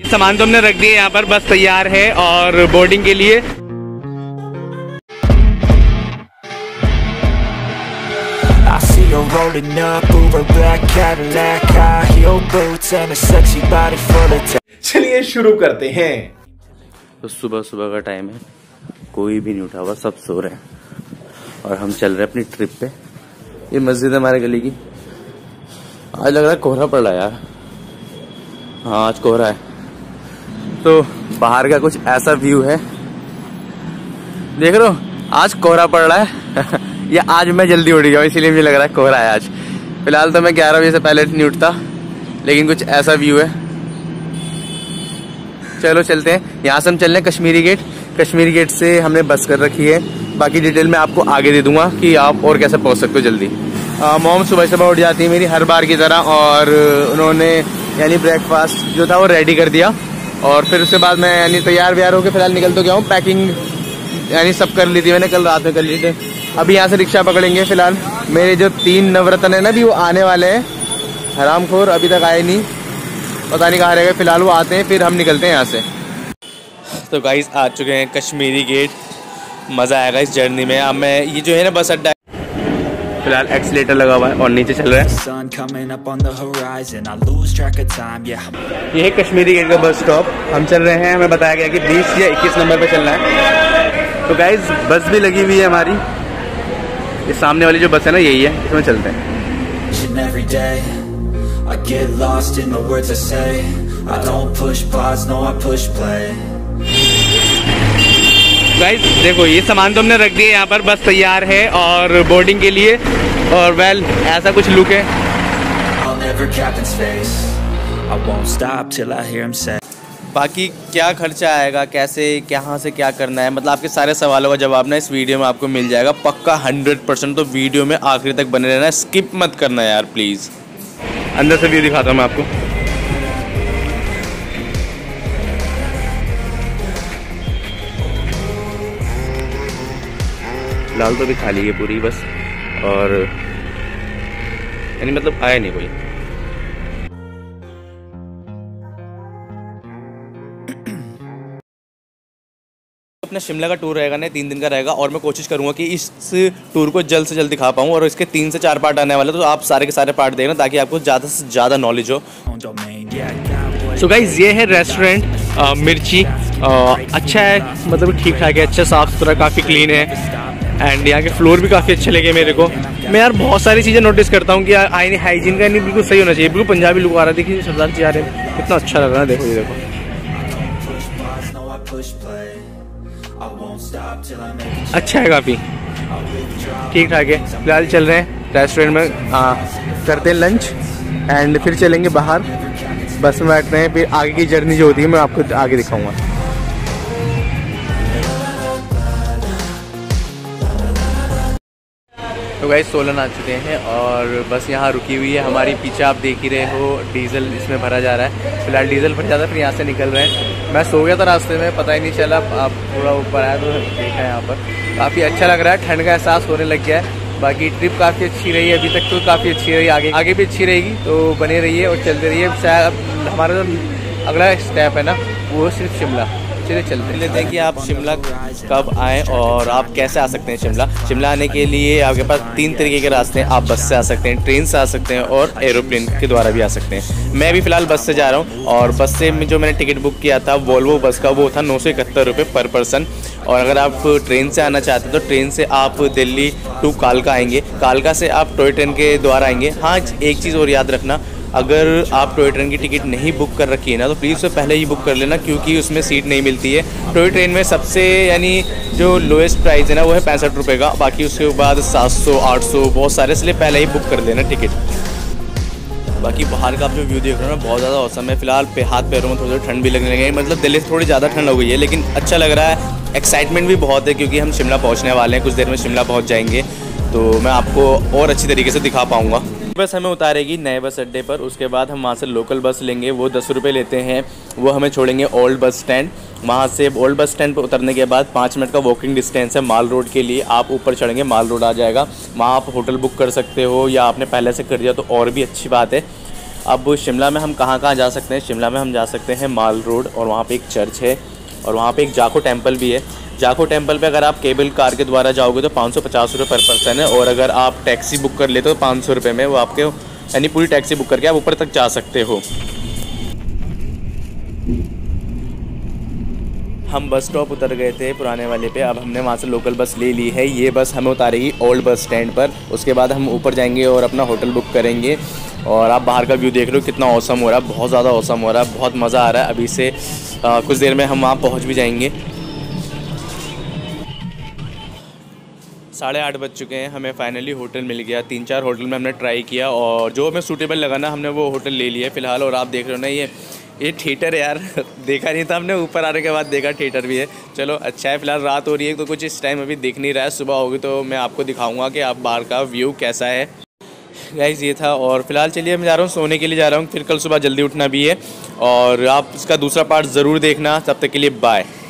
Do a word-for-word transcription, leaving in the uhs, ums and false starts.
सामान तो हमने रख दिया यहाँ पर, बस तैयार है और बोर्डिंग के लिए। चलिए शुरू करते हैं। तो सुबह सुबह का टाइम है, कोई भी नहीं उठा हुआ, सब सो रहे हैं और हम चल रहे हैं अपनी ट्रिप पे। ये मस्जिद है हमारे गली की। आज लग रहा है कोहरा पड़ रहा है यार। हाँ आज कोहरा है। तो बाहर का कुछ ऐसा व्यू है, देख रहे हो, आज कोहरा पड़ रहा है। ये आज मैं जल्दी उठ गया हूँ इसलिए मुझे लग रहा है कोहरा है आज। फिलहाल तो मैं ग्यारह बजे से पहले नहीं उठता, लेकिन कुछ ऐसा व्यू है। चलो चलते हैं। यहाँ से हम चल रहे हैं कश्मीरी गेट। कश्मीरी गेट से हमने बस कर रखी है, बाकी डिटेल मैं आपको आगे दे दूंगा कि आप और कैसे पहुँच सकते हो जल्दी। मॉम सुबह सुबह उठ जाती है मेरी हर बार की तरह, और उन्होंने यानी ब्रेकफास्ट जो था वो रेडी कर दिया, और फिर उसके बाद मैं यानी तैयार व्यार होकर फिलहाल निकल तो गया हूँ। पैकिंग यानी सब कर ली थी मैंने, कल रात में कर ली थी। अभी यहाँ से रिक्शा पकड़ेंगे। फिलहाल मेरे जो तीन नवरत्न है ना भी वो आने वाले हैं। हरामखोर अभी तक आए नहीं, पता नहीं कहाँ रह गए। फिलहाल वो आते हैं फिर हम निकलते हैं यहाँ से। तो गाइस आ चुके हैं कश्मीरी गेट। मज़ा आएगा इस जर्नी में। अब मैं ये जो है ना बस अड्डा, फिलहाल एक्सीलेटर लगा हुआ है और नीचे चल रहा है। ये है कश्मीरी गेट का बस स्टॉप। हम चल रहे हैं, हमें बताया गया कि बीस या इक्कीस नंबर पे चलना है। तो गाइस बस भी लगी हुई है हमारी। ये सामने वाली जो बस है ना यही है, इसमें चलते हैं। गाइस देखो ये सामान तो हमने रख दिया यहाँ पर, बस तैयार है और बोर्डिंग के लिए। और वेल ऐसा कुछ लुक है। बाकी क्या खर्चा आएगा, कैसे कहाँ से क्या करना है, मतलब आपके सारे सवालों का जवाब ना इस वीडियो में आपको मिल जाएगा पक्का हंड्रेड परसेंट। तो वीडियो में आखिरी तक बने रहना, स्किप मत करना यार प्लीज़। अंदर से व्यू दिखाता हूँ मैं आपको। लाल तो भी खाली है पूरी बस, और यानी मतलब आया नहीं कोई। अपना शिमला का टूर रहेगा ना, तीन दिन का रहेगा, और मैं कोशिश करूंगा कि इस टूर को जल्द से जल्द दिखा पाऊँ। और इसके तीन से चार पार्ट आने वाले, तो आप सारे के सारे पार्ट देखना ताकि आपको ज़्यादा से ज़्यादा नॉलेज हो। सो गाइस ये है रेस्टोरेंट मिर्ची। आ, अच्छा है, मतलब ठीक ठाक है, अच्छा साफ़ सुथरा, काफ़ी क्लीन है। एंड यहाँ के फ्लोर भी काफ़ी अच्छे लगे मेरे को। मैं यार बहुत सारी चीज़ें नोटिस करता हूँ कि यार आईनी हाइजीन का नहीं बिल्कुल सही होना चाहिए। बिल्कुल पंजाबी लुक आ रहा है। देखिए सरदार जी आ रहे हैं, कितना अच्छा लग रहा है। देखो ये देखो, अच्छा है, काफ़ी ठीक ठाक है। फिलहाल चल रहे हैं रेस्टोरेंट में, आ, करते हैं लंच एंड फिर चलेंगे बाहर। बस में बैठ रहे हैं, फिर आगे की जर्नी जो होती है मैं आपको आगे दिखाऊंगा। तो गाइस सोलन आ चुके हैं और बस यहाँ रुकी हुई है हमारी। पीछे आप देख ही रहे हो डीजल इसमें भरा जा रहा है। फिलहाल डीजल भर जाता है, फिर यहाँ से निकल रहे हैं। मैं सो गया था रास्ते में, पता ही नहीं चला। आप थोड़ा ऊपर आया तो देखा है, यहाँ पर काफ़ी अच्छा लग रहा है, ठंड का एहसास होने लग गया है। बाकी ट्रिप काफ़ी अच्छी रही है अभी तक, तो काफ़ी अच्छी रही, आगे आगे भी अच्छी रहेगी। तो बने रहिए और चलते रहिए। शायद हमारा जो अगला स्टेप है ना वो सिर्फ शिमला। चलिए चलते लेते हैं कि आप शिमला कब आएँ और आप कैसे आ सकते हैं शिमला। शिमला आने के लिए आपके पास तीन तरीके के रास्ते हैं। आप बस से आ सकते हैं, ट्रेन से आ सकते हैं और एरोप्लेन के द्वारा भी आ सकते हैं। मैं भी फ़िलहाल बस से जा रहा हूँ, और बस से जो मैंने टिकट बुक किया था वोल्वो बस का, वो था नौ सौ इकहत्तर रुपये पर पर्सन। और अगर आप ट्रेन से आना चाहते हैं तो ट्रेन से आप दिल्ली टू कालका आएंगे, कालका से आप टॉय ट्रेन के द्वारा आएंगे। हाँ एक चीज़ और याद रखना, अगर आप टॉय ट्रेन की टिकट नहीं बुक कर रखी है ना तो प्लीज़ उससे पहले ही बुक कर लेना, क्योंकि उसमें सीट नहीं मिलती है। टॉय ट्रेन में सबसे यानी जो लोएस्ट प्राइस है ना वो है पैंसठ रुपये का, बाकी उसके बाद सात सौ आठ सौ बहुत सारे, इसलिए पहले ही बुक कर लेना टिकट। बाकी बाहर का आप जो व्यू देख रहे हो ना बहुत ज़्यादा औसम है। फिलहाल पे हाथ पैरों में थोड़ी ठंड भी लगने लगी है, मतलब दिल्ली से थोड़ी ज़्यादा ठंड हो गई है, लेकिन अच्छा लग रहा है। एक्साइटमेंट भी बहुत है क्योंकि हम शिमला पहुँचने वाले हैं, कुछ देर में शिमला पहुँच जाएंगे, तो मैं आपको और अच्छी तरीके से दिखा पाऊँगा। बस हमें उतारेगी नए बस अड्डे पर, उसके बाद हम वहाँ से लोकल बस लेंगे, वो दस रुपये लेते हैं। वो हमें छोड़ेंगे ओल्ड बस स्टैंड। वहाँ से ओल्ड बस स्टैंड पर उतरने के बाद पाँच मिनट का वॉकिंग डिस्टेंस है माल रोड के लिए। आप ऊपर चढ़ेंगे, माल रोड आ जाएगा, वहाँ आप होटल बुक कर सकते हो, या आपने पहले से कर दिया तो और भी अच्छी बात है। अब शिमला में हम कहाँ कहाँ जा सकते हैं? शिमला में हम जा सकते हैं माल रोड, और वहाँ पे एक चर्च है, और वहाँ पे एक जाखो टेम्पल भी है। जाखो टेम्पल पे अगर आप केबल कार के द्वारा जाओगे तो पाँच सौ पचास रुपये पर पर्सन है, और अगर आप टैक्सी बुक कर लेते हो तो पाँच सौ रुपये में वो आपके, यानी पूरी टैक्सी बुक करके आप ऊपर तक जा सकते हो। हम बस स्टॉप उतर गए थे पुराने वाले पे, अब हमने वहाँ से लोकल बस ले ली है। ये बस हमें उतारेगी ओल्ड बस स्टैंड पर, उसके बाद हम ऊपर जाएंगे और अपना होटल बुक करेंगे। और आप बाहर का व्यू देख रहे हो कितना औसम हो रहा है, बहुत ज़्यादा औसम हो रहा है, बहुत मज़ा आ रहा है। अभी से आ, कुछ देर में हम वहाँ पहुँच भी जाएंगे। साढ़े आठ बज चुके हैं, हमें फाइनली होटल मिल गया। तीन चार होटल में हमने ट्राई किया और जो हमें सूटेबल लगा ना, हमने वो होटल ले लिया फ़िलहाल। और आप देख रहे हो ना, ये ये थिएटर है यार, देखा नहीं था हमने, ऊपर आने के बाद देखा थिएटर भी है। चलो अच्छा है, फ़िलहाल रात हो रही है तो कुछ इस टाइम अभी दिख नहीं रहा है। सुबह होगी तो मैं आपको दिखाऊंगा कि आप बाहर का व्यू कैसा है। गाइस ये था, और फिलहाल चलिए मैं जा रहा हूँ सोने के लिए जा रहा हूँ, फिर कल सुबह जल्दी उठना भी है। और आप इसका दूसरा पार्ट ज़रूर देखना। तब तक के लिए बाय।